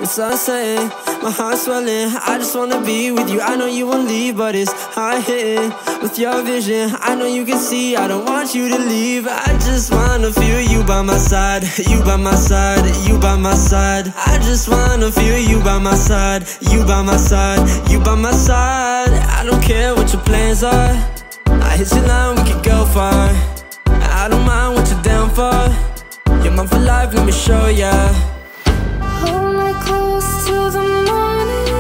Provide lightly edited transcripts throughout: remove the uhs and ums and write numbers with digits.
it's uncertain, my heart's swelling. I just wanna be with you, I know you won't leave, but it's hard hitting with your vision. I know you can see, I don't want you to leave. I just wanna feel you by my side, you by my side, you by my side. I just wanna feel you by my side, you by my side, you by my side. I don't care what your plans are, I hit your line, we can go far. I don't mind what you're down for, you're mine for life, let me show ya. Hold me close till the morning,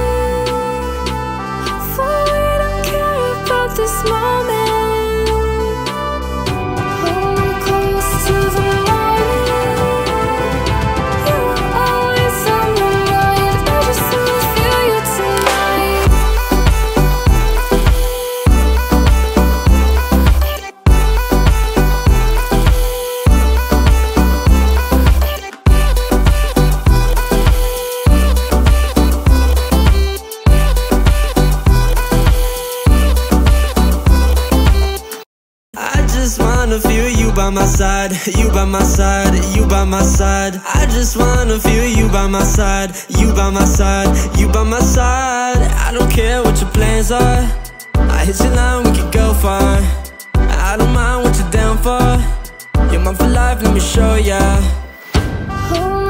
for we don't care about this moment. Hold me close till the morning, you are always on my mind. I just wanna feel you tonight. I just wanna feel you by my side, you by my side, you by my side. I just wanna feel you by my side, you by my side, you by my side. I don't care what your plans are, I hit your line, we can go far. I don't mind what you're down for, you're mine for life, let me show ya. Hold